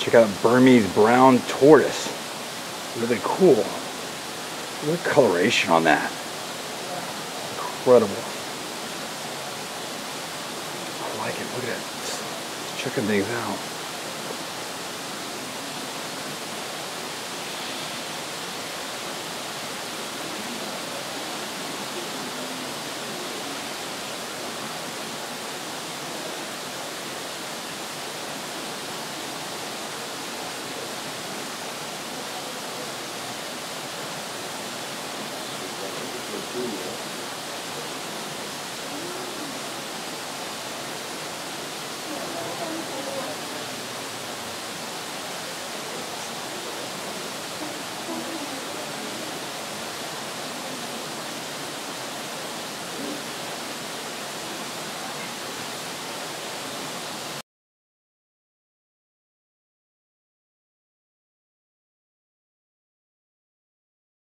Check out Burmese brown tortoise. Really cool. Look at the coloration on that. Incredible. I like it. Look at it. Just checking things out.